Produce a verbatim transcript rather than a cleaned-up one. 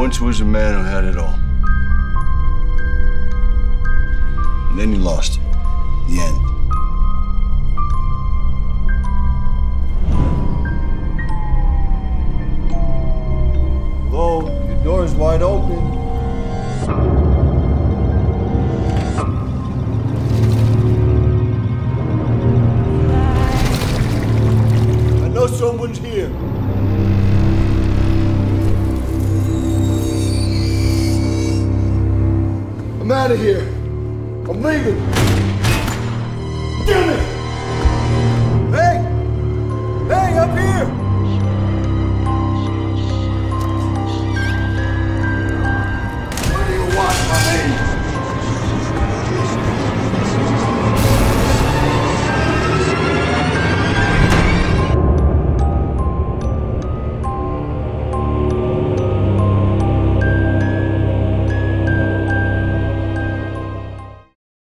once was a man who had it all. And then he lost it.